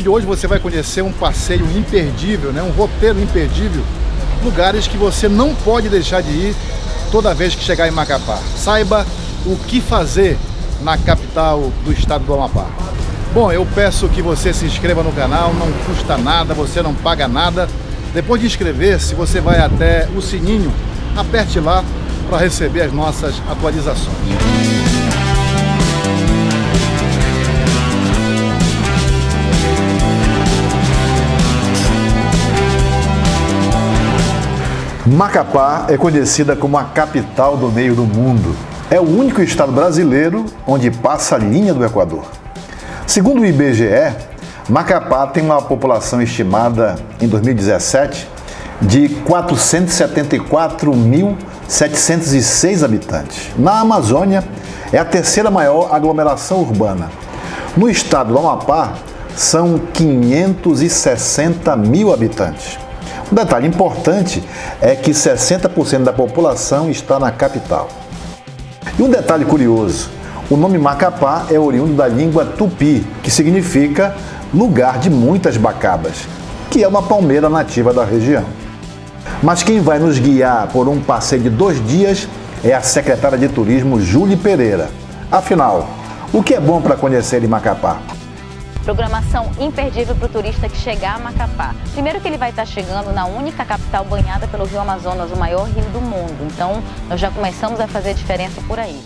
de hoje você vai conhecer um passeio imperdível, né? Um roteiro imperdível, lugares que você não pode deixar de ir toda vez que chegar em Macapá. Saiba o que fazer na capital do estado do Amapá. Bom, eu peço que você se inscreva no canal, não custa nada, você não paga nada. Depois de inscrever-se, você vai até o sininho, aperte lá para receber as nossas atualizações. Macapá é conhecida como a capital do meio do mundo. É o único estado brasileiro onde passa a linha do Equador. Segundo o IBGE, Macapá tem uma população estimada em 2017 de 474.706 habitantes. Na Amazônia, é a terceira maior aglomeração urbana. No estado do Amapá, são 560 mil habitantes. Um detalhe importante é que 60% da população está na capital. E um detalhe curioso, o nome Macapá é oriundo da língua tupi, que significa lugar de muitas bacabas, que é uma palmeira nativa da região. Mas quem vai nos guiar por um passeio de 2 dias é a secretária de Turismo, Júlia Pereira. Afinal, o que é bom para conhecer em Macapá? Programação imperdível para o turista que chegar a Macapá. Primeiro que ele vai estar chegando na única capital banhada pelo Rio Amazonas, o maior rio do mundo. Então, nós já começamos a fazer diferença por aí.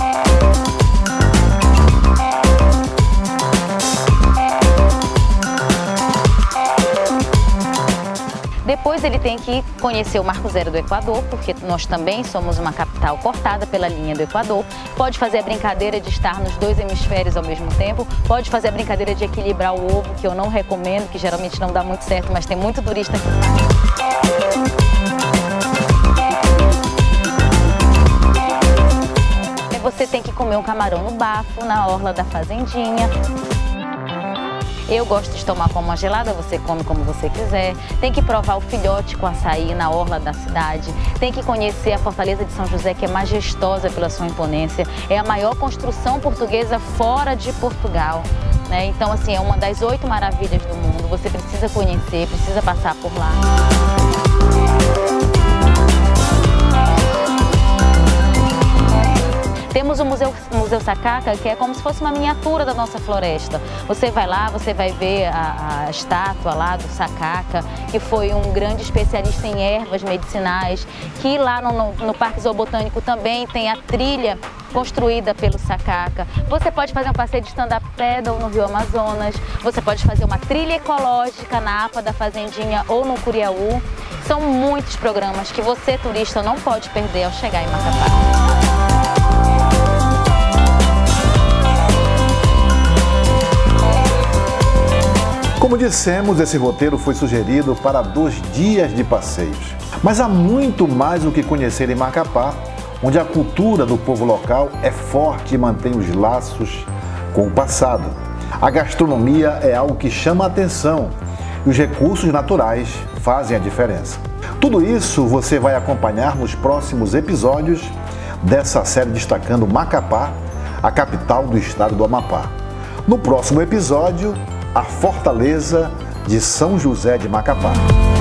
Depois ele tem que conhecer o Marco Zero do Equador, porque nós também somos uma capital cortada pela linha do Equador. Pode fazer a brincadeira de estar nos 2 hemisférios ao mesmo tempo. Pode fazer a brincadeira de equilibrar o ovo, que eu não recomendo, que geralmente não dá muito certo, mas tem muito turista que faz. Você tem que comer um camarão no bafo, na orla da fazendinha. Eu gosto de tomar com uma gelada, você come como você quiser. Tem que provar o filhote com açaí na orla da cidade. Tem que conhecer a Fortaleza de São José, que é majestosa pela sua imponência. É a maior construção portuguesa fora de Portugal, né? Então, assim, é uma das 8 maravilhas do mundo. Você precisa conhecer, precisa passar por lá. Temos o Museu Sacaca, que é como se fosse uma miniatura da nossa floresta. Você vai lá, você vai ver a estátua lá do Sacaca, que foi um grande especialista em ervas medicinais, que lá no Parque Zoobotânico também tem a trilha construída pelo Sacaca. Você pode fazer um passeio de stand-up paddle no Rio Amazonas, você pode fazer uma trilha ecológica na APA da Fazendinha ou no Curiaú. São muitos programas que você, turista, não pode perder ao chegar em Macapá. Como dissemos, esse roteiro foi sugerido para 2 dias de passeios. Mas há muito mais o que conhecer em Macapá, onde a cultura do povo local é forte e mantém os laços com o passado. A gastronomia é algo que chama a atenção e os recursos naturais fazem a diferença. Tudo isso você vai acompanhar nos próximos episódios dessa série destacando Macapá, a capital do estado do Amapá. No próximo episódio, a Fortaleza de São José de Macapá.